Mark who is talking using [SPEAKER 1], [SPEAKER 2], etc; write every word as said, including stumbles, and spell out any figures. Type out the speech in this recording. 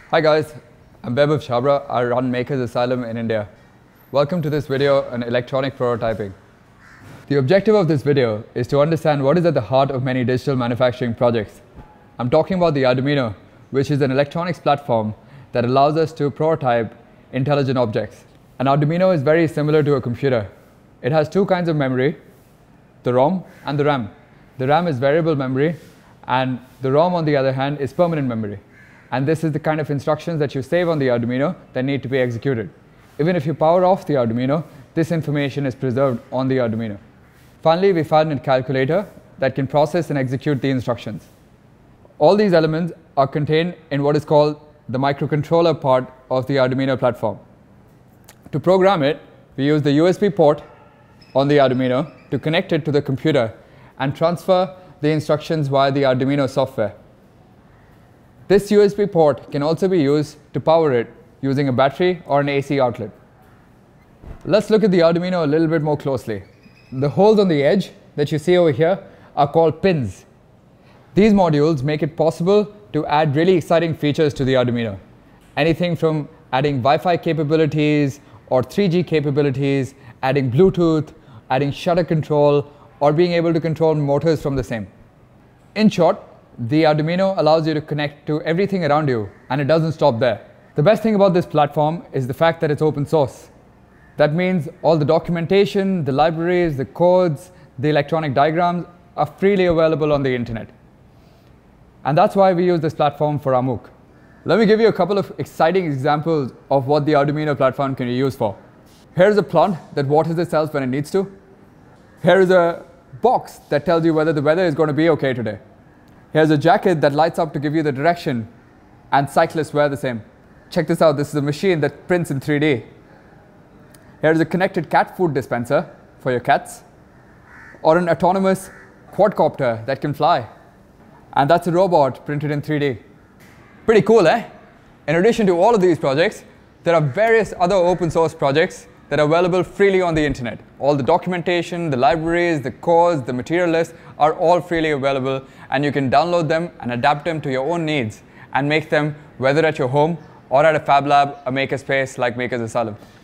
[SPEAKER 1] Hi guys, I'm Vaibhav Chhabra. I run Makers Asylum in India. Welcome to this video on electronic prototyping. The objective of this video is to understand what is at the heart of many digital manufacturing projects. I'm talking about the Arduino, which is an electronics platform that allows us to prototype intelligent objects. An Arduino is very similar to a computer. It has two kinds of memory, the ROM and the RAM. The RAM is variable memory, and the ROM, on the other hand, is permanent memory. And this is the kind of instructions that you save on the Arduino that need to be executed. Even if you power off the Arduino, this information is preserved on the Arduino. Finally, we found a calculator that can process and execute the instructions. All these elements are contained in what is called the microcontroller part of the Arduino platform. To program it, we use the U S B port on the Arduino to connect it to the computer and transfer the instructions via the Arduino software. This U S B port can also be used to power it using a battery or an A C outlet. Let's look at the Arduino a little bit more closely. The holes on the edge that you see over here are called pins. These modules make it possible to add really exciting features to the Arduino. Anything from adding Wi-Fi capabilities or three G capabilities, adding Bluetooth, adding shutter control, or being able to control motors from the same. In short, the Arduino allows you to connect to everything around you, and it doesn't stop there. The best thing about this platform is the fact that it's open source. That means all the documentation, the libraries, the codes, the electronic diagrams are freely available on the internet. And that's why we use this platform for our MOOC. Let me give you a couple of exciting examples of what the Arduino platform can be used for. Here's a plant that waters itself when it needs to. Here is a box that tells you whether the weather is going to be okay today. Here's a jacket that lights up to give you the direction, and cyclists wear the same. Check this out, this is a machine that prints in three D. Here's a connected cat food dispenser for your cats, or an autonomous quadcopter that can fly. And that's a robot printed in three D. Pretty cool, eh? In addition to all of these projects, there are various other open source projects that are available freely on the internet. All the documentation, the libraries, the codes, the material list are all freely available, and you can download them and adapt them to your own needs and make them, whether at your home or at a fab lab, a makerspace like Makers Asylum.